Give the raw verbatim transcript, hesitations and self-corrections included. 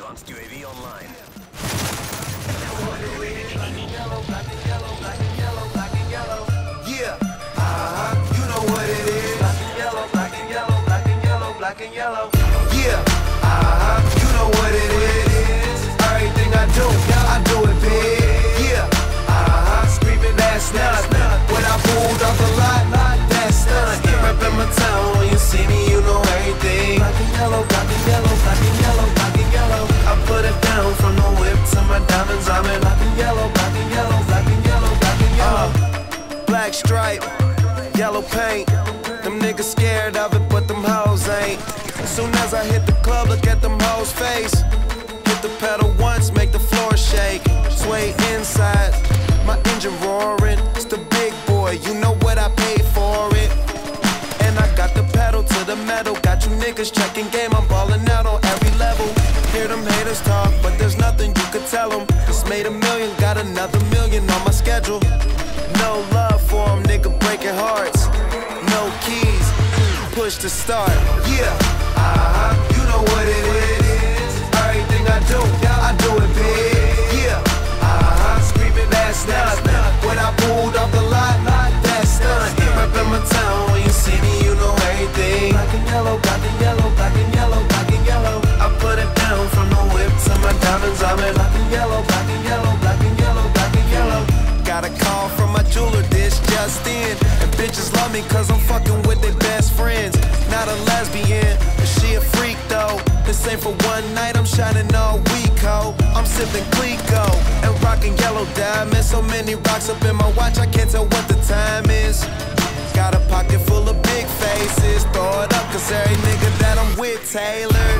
Advanced U A V online. Yeah, uh-huh, you know what it is. Black and yellow, black and yellow, black and yellow, black and yellow. Yeah, uh-huh, you know what it is. Everything I do, I do it big. Yeah, uh-huh, screaming that's nothing. When I pulled off the lot, that's nothing. Reppin' my town, when you see me, you know everything. Black and yellow, black and yellow, black and yellow, black and yellow. I put it down from the whip to my diamonds. I'm in black and yellow, black and yellow, black and yellow, black and yellow. Uh, black stripe, yellow paint. Them niggas scared of it, but them hoes ain't. As soon as I hit the club, look at them hoes' face. Hit the pedal once, make the floor shake. Sway inside, my engine roaring. It's the big boy, you know what I paid for it. And I got the pedal to the metal. Got you niggas checking game, I'm ballin' out on every level. Hear them haters talk, but there's nothing you could tell them. Just made a million, got another million on my schedule. No love for them, nigga breaking hearts. No keys, push to start. Yeah, uh-huh, you know what it is. Everything I do, I do it big. Yeah, uh-huh, screaming that's nothing. When I pulled off the lot, that's nothing. Reppin' my town, when you see me, you know everything. Black and yellow, black and yellow, black and yellow, black and yellow. I put it down from the whip to my diamonds. I'm in black and yellow, black and yellow, black and yellow, black and yellow. Got a call from my jeweler, this just in. And bitches love me cause I'm fucking with their best friends. Not a lesbian, but she a freak though. This ain't for one night, I'm shining all week, ho. I'm sipping Clico and rocking yellow diamonds. So many rocks up in my watch, I can't tell what the time is. Got a pocket full of big faces, throw it up cause every nigga that I'm with tailored.